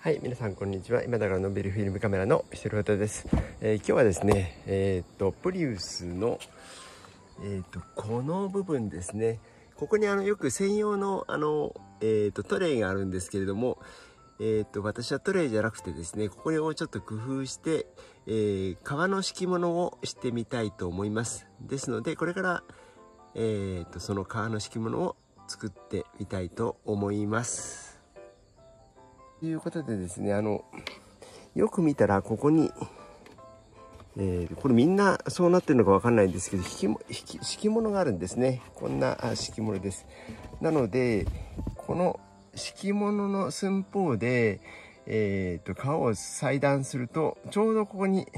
はい、皆さんこんにちは。今だからのんびりフィルムカメラのひろたです。今日はですね、プリウスの、この部分ですね。ここによく専用のトレイがあるんですけれども、私はトレイじゃなくてですね、ここをちょっと工夫して、革の敷物をしてみたいと思います。ですので、これから、その革の敷物を作ってみたいと思います。ということでですね、よく見たらここに、これみんなそうなってるのかわかんないんですけど、敷物があるんですね。こんな敷物です。なので、この敷物の寸法で、皮を裁断すると、ちょうどここに、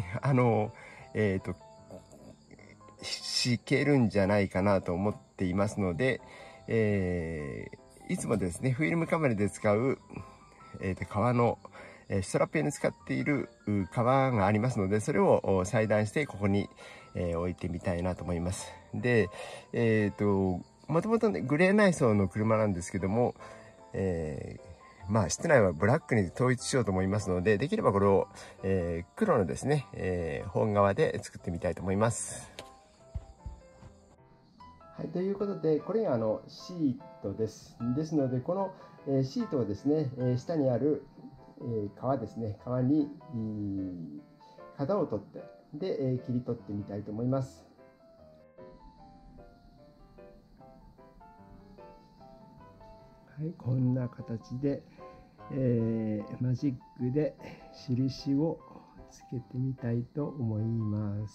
敷けるんじゃないかなと思っていますので、いつもですね、フィルムカメラで使う、革のストラップ用に使っている革がありますので、それを裁断してここに置いてみたいなと思います。で、もともとね、グレー内装の車なんですけども、まあ室内はブラックに統一しようと思いますので、できればこれを、黒のですね、本革で作ってみたいと思います。はい、ということで、これがシートです。ですので、このシートをですね、下にある皮ですね、皮に型を取って、で、切り取ってみたいと思います。はい、こんな形で、マジックで印をつけてみたいと思います。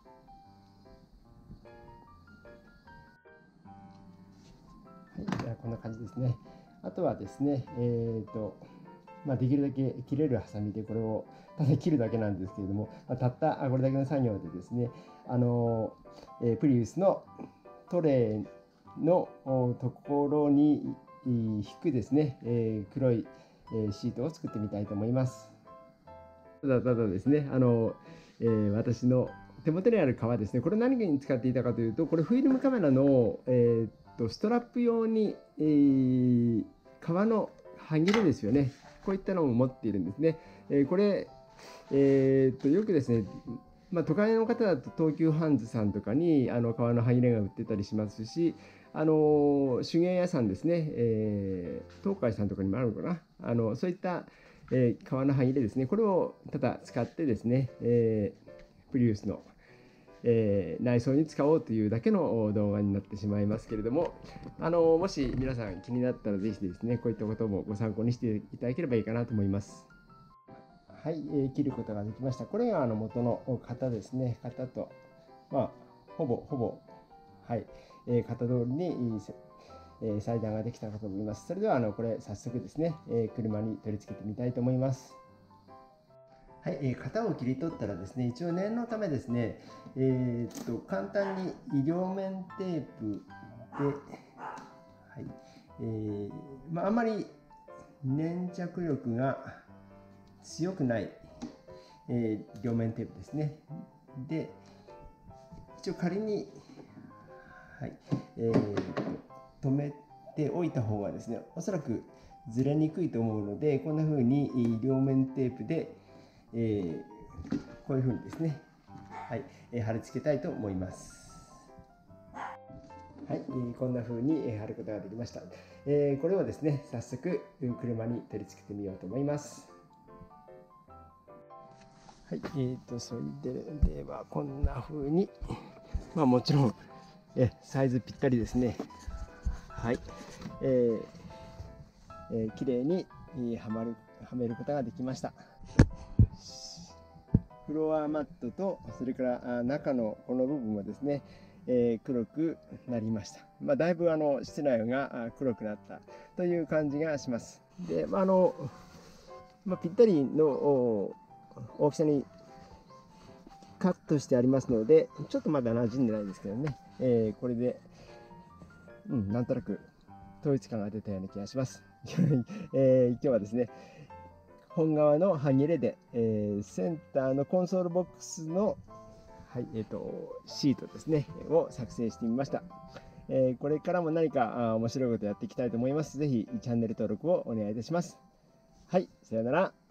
はい、じゃあこんな感じですね。あとはですね、できるだけ切れるハサミでこれをただ切るだけなんですけれども、たったこれだけの作業でですね、プリウスのトレイのところに引くですね、黒いシートを作ってみたいと思います。ただですね、私の手元にある革ですね、これ何に使っていたかというと、これフィルムカメラの、ストラップ用に、革の端切れですよね。こういったのを持っているんですね。これ、よくですね、都会の方だと東急ハンズさんとかに革の端切れが売ってたりしますし、手芸屋さんですね、東海さんとかにもあるのかな、そういった革の端切れですね、これをただ使ってですね、プリウスの内装に使おうというだけの動画になってしまいますけれども、もし皆さん気になったらぜひですね、こういったこともご参考にしていただければいいかなと思います。はい、切ることができました。これが元の型ですね。型と、ほぼ、はい、型通りに裁断ができたかと思います。それではこれ早速ですね、車に取り付けてみたいと思います。はい、型を切り取ったらですね、一応念のためですね、簡単に両面テープで、はい、あんまり粘着力が強くない、両面テープですね。で、一応仮に、はい、止めておいた方がですね、おそらくずれにくいと思うので、こんな風に両面テープで、こういう風にですね、はい、貼り付けたいと思います。はい、こんな風に貼ることができました。これをですね、早速車に取り付けてみようと思います。はい、それではこんな風に、もちろんサイズぴったりですね。はい、綺麗にはめることができました。フロアマットとそれから中のこの部分はですね、黒くなりました。だいぶ室内が黒くなったという感じがします。で、ぴったりの大きさにカットしてありますので、ちょっとまだ馴染んでないですけどね、これで、なんとなく統一感が出たような気がします。今日はですね、本革の端切れで、センターのコンソールボックスの、はい、シートですね、を作成してみました。これからも何か面白いことやっていきたいと思います。ぜひチャンネル登録をお願いいたします。 はい、さよなら。